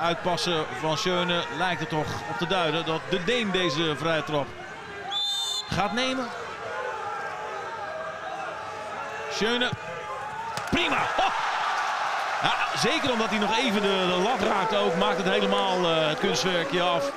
uitpassen van Schöne lijkt er toch op te duiden dat de Deen deze vrije trap gaat nemen. Schöne. Prima. Oh! Ja, zeker omdat hij nog even de lat raakte ook. Maakt het helemaal het kunstwerkje af.